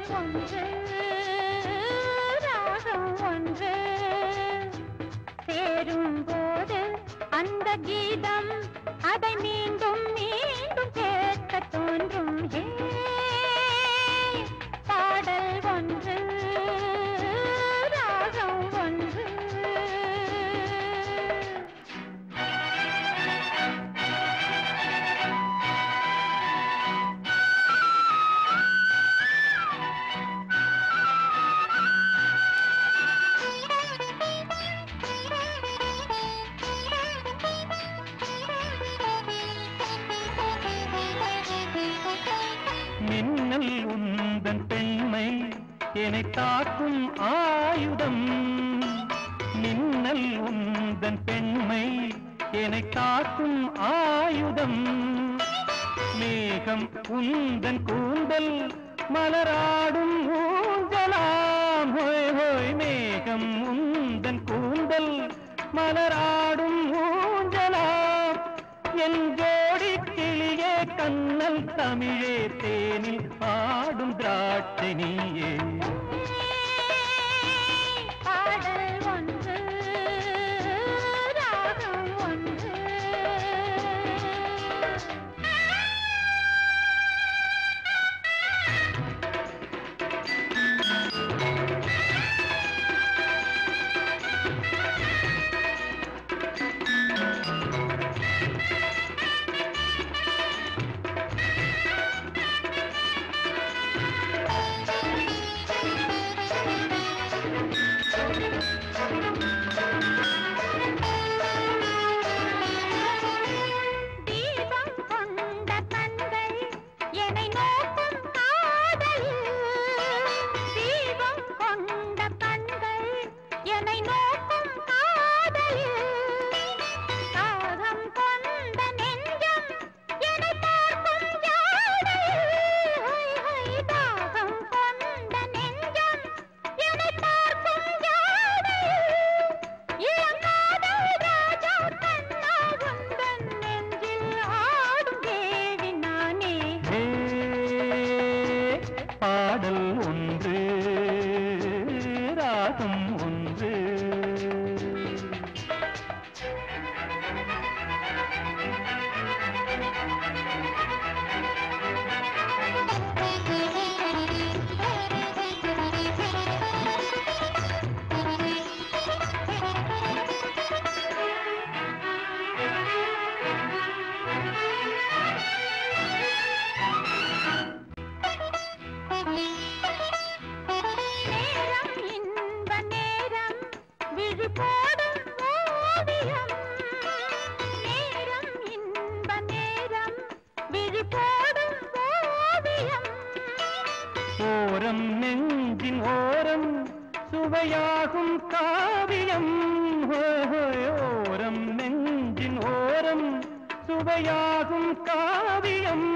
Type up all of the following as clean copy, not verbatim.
ஒன்று ராகம் ஒன்று சேரும் போது அந்த கீதம் அதை மீண்டும் மீண்டும் கேட்க தோன்றும் பாடல் ஒன்று ராகம் ஒன்று மின்னல் உந்தன் பெண்மை என்னை தாக்கும் ஆயுதம் மின்னல் உந்தன் பெண்மை என்னை தாக்கும் ஆயுதம் மேகம் உந்தன் கூந்தல் மலராடும் ஊஞ்சலாம் ஹோய் ஹோய் மேகம் உந்தன் கூந்தல் மலராடும் ஊஞ்சலாம் என் ஜோடி கிளியே கண்ணல் தமிழே தேனில் ஆடும் திராட்சை நீயே பாடல் ஒன்று ராகம் ஒன்று பாடல் ஒன்று ராகம் ஒன்று ஓரம் நெஞ்சின் ஓரம் சுவையாகும் காவியம் ஓரம் நெஞ்சின் ஓரம் சுவையாகும் காவியம்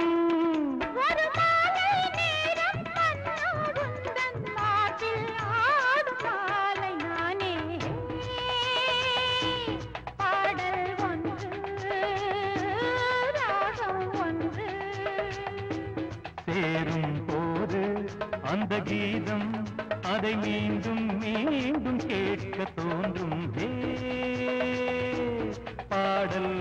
சேரும் போது அந்த கீதம் அதை மீண்டும் மீண்டும் கேட்க தோன்றும் பாடல்